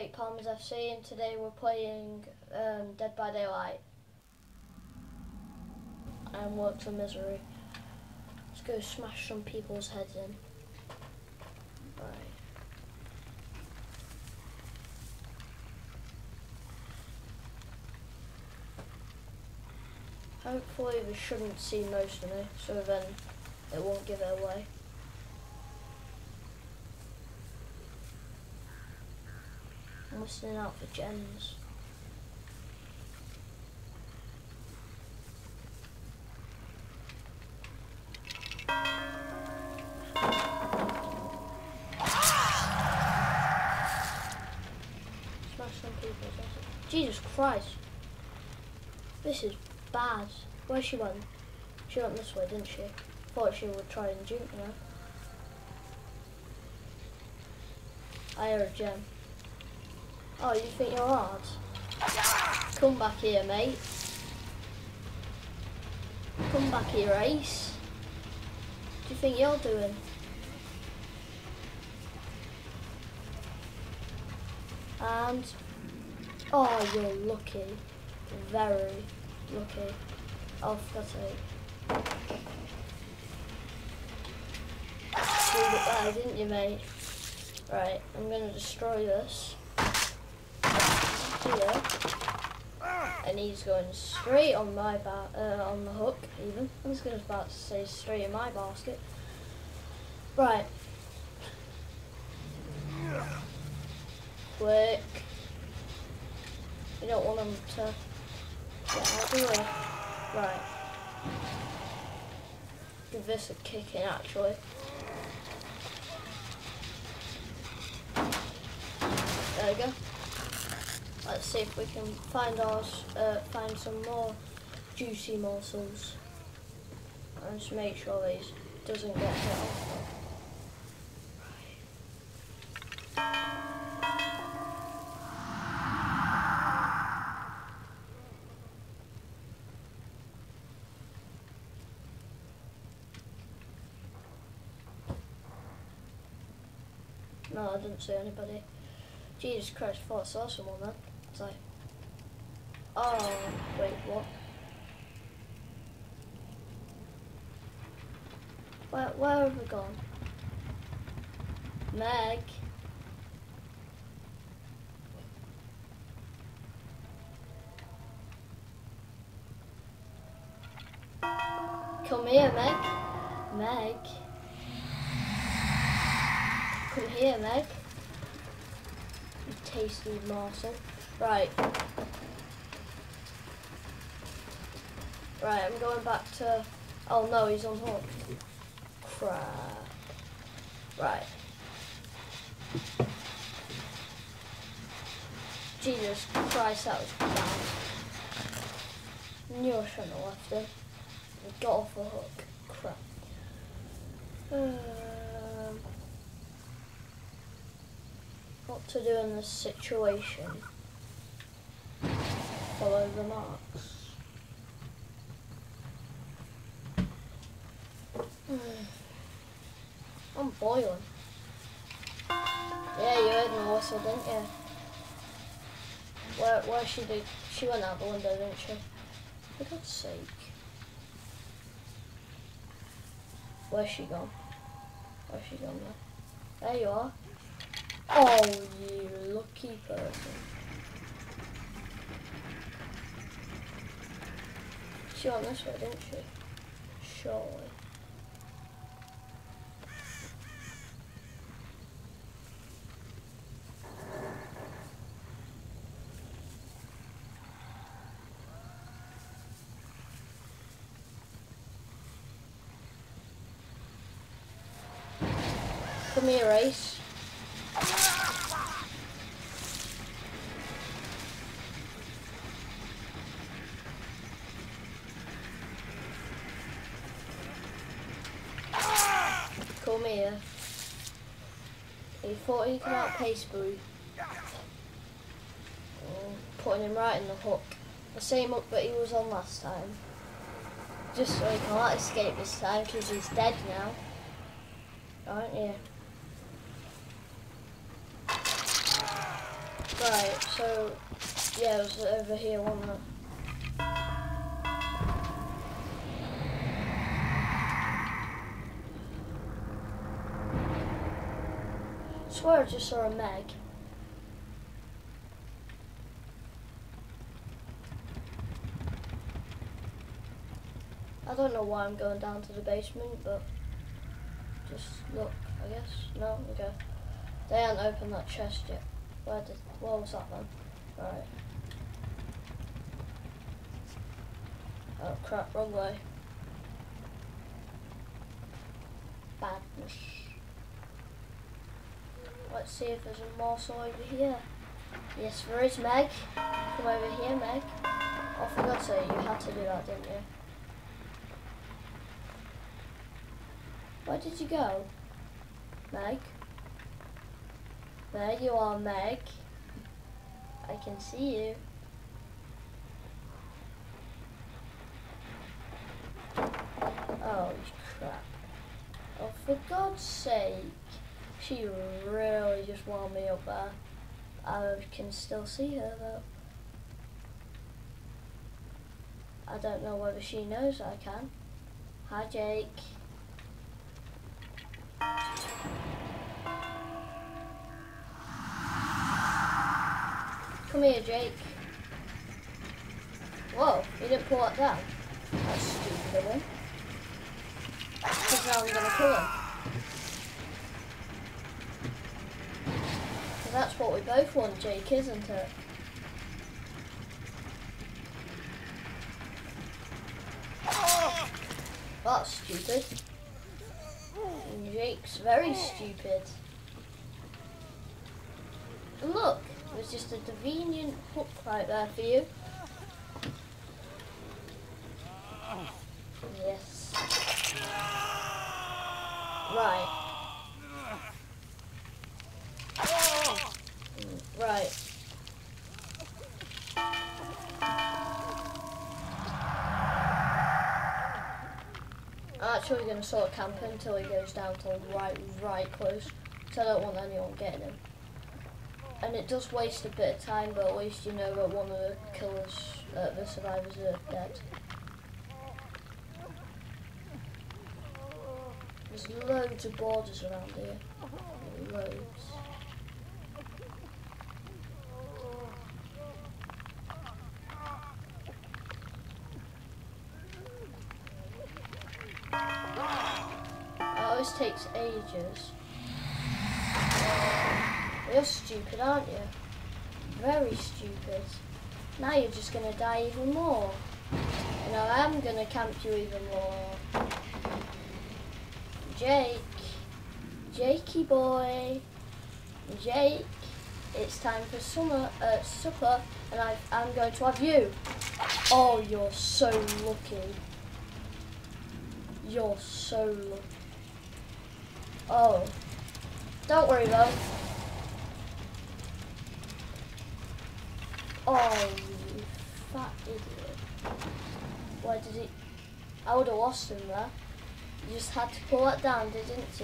Fake Palmers FC, and today we're playing Dead by Daylight and Works of Misery. Let's go smash some people's heads in. Right. Hopefully they shouldn't see most of me, so then it won't give it away. I'm listening out for gems. Smash some people's heads. Jesus Christ. This is bad. Where she went? She went this way, didn't she? Thought she would try and juke me. I hear a gem. Oh, you think you're hard? Come back here, mate. Come back here, Ace. What do you think you're doing? And... oh, you're lucky. Very lucky. Oh, for God's sake. Pulled it there, didn't you, mate? Right, I'm going to destroy this. Here. And he's going straight on my on the hook, even. I was about to say straight in my basket. Right. Quick. You don't want him to get out of the way. Right. Give this a kick in, actually. There we go. Let's see if we can find find some more juicy morsels. And just make sure that he doesn't get hit off. No, I didn't see anybody. Jesus Christ, I thought I saw someone then. It's like, oh, wait, what? Where have we gone? Meg? Come here, Meg. Meg? Come here, Meg. You tasty morsel. Right. Right, I'm going back to... oh no, he's on hook. Crap. Right. Jesus Christ, that was bad. Knew I shouldn't have left him. He got off the hook. Crap. What to do in this situation? Follow the marks. I'm boiling. Yeah, you heard me whistle, didn't you? Where she did? She went out the window, didn't she? For God's sake. Where's she gone? Where's she gone now? There you are. Oh, you lucky person. She went this way, didn't she? Surely. Come here, Ace. Come here. He thought he could outpace Boo. Putting him right in the hook. The same hook that he was on last time. Just so he can't escape this time because he's dead now. Aren't you? Right, so yeah, it was over here, wasn't it? I swear I just saw a Meg. I don't know why I'm going down to the basement, but just look, I guess. No? Okay. They haven't opened that chest yet. What was that then? Right. Oh crap, wrong way. Badness. Let's see if there's a morsel over here. Yes, there is, Meg. Come over here, Meg. Oh, for God's sake, you had to do that, didn't you? Where did you go? Meg? There you are, Meg. I can see you. Oh, crap. Oh, for God's sake. She really just wound me up there. I can still see her, though. I don't know whether she knows I can. Hi, Jake. Come here, Jake. Whoa, you didn't pull that down. That's stupid of him. Because now I'm going to kill him. Because that's what we both want, Jake, isn't it? That's stupid. Jake's very stupid. And look, there's just a convenient hook right there for you. Yes. Right. Right. I'm actually going to sort of camp him until he goes down to right close, because I don't want anyone getting him. And it does waste a bit of time, but at least you know that one of the killers, the survivors are dead. There's loads of borders around here. Loads. It always takes ages. You're stupid, aren't you? Very stupid. Now you're just going to die even more. And I am going to camp you even more. Jake. Jakey boy. Jake. It's time for supper, and I'm going to have you. Oh, you're so lucky. You're so lucky. Oh. Don't worry though. Oh, you fat idiot. Why did he... I would have lost him there. You just had to pull that down, didn't you?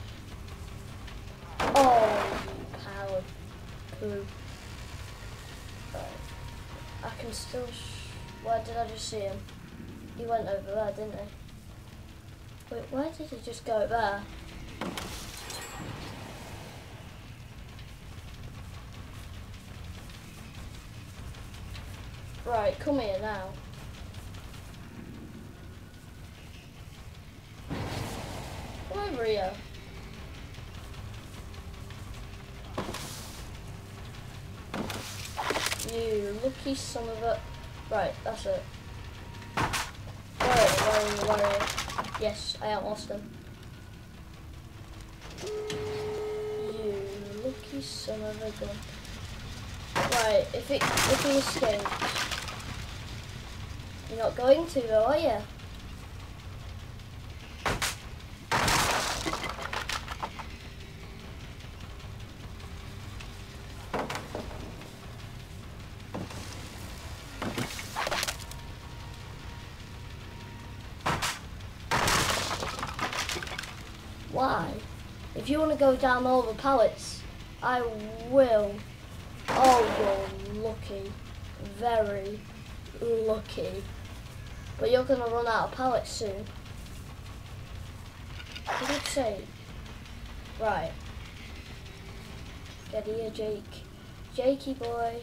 Oh, you coward poo. Right. I can still... Where did I just see him? He went over there, didn't he? Wait, where did he just go there? Right, come here now. Come over here. You lucky son of a... Right, that's it. Where are you? Yes, I haven't lost him. You lucky son of a gun. Right, if he escapes... You're not going to though, are you? Why? If you want to go down all the pallets, I will. Oh, lucky. Very lucky. But you're going to run out of pallets soon. For God's sake. Right. Get here, Jake. Jakey boy.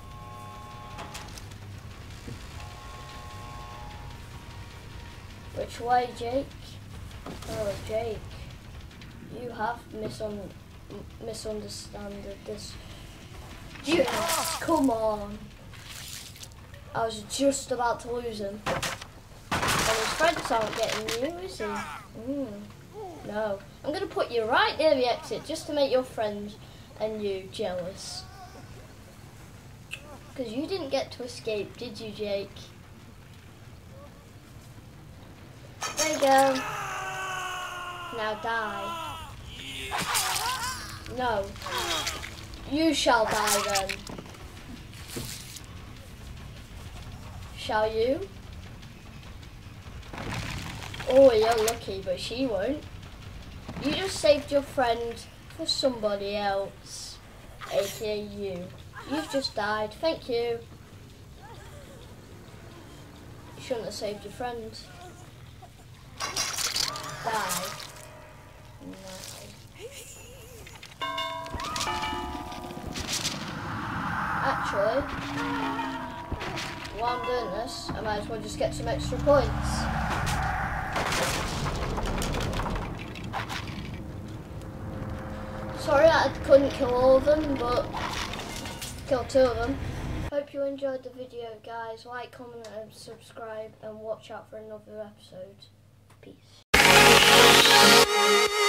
Which way, Jake? Oh, Jake. You have misunderstood this. Yes, come on. I was just about to lose him. And his friends aren't getting you, is he? No. I'm going to put you right near the exit just to make your friends and you jealous. Because you didn't get to escape, did you, Jake? There you go. Now die. No. You shall die then. Shall you? Oh, you're lucky, but she won't. You just saved your friend for somebody else, aka you. You've just died. Thank you. You shouldn't have saved your friend. Die. No. Actually, while I'm doing this, I might as well just get some extra points. Sorry I couldn't kill all of them, but killed 2 of them. Hope you enjoyed the video, guys. Like, comment and subscribe, and watch out for another episode. Peace.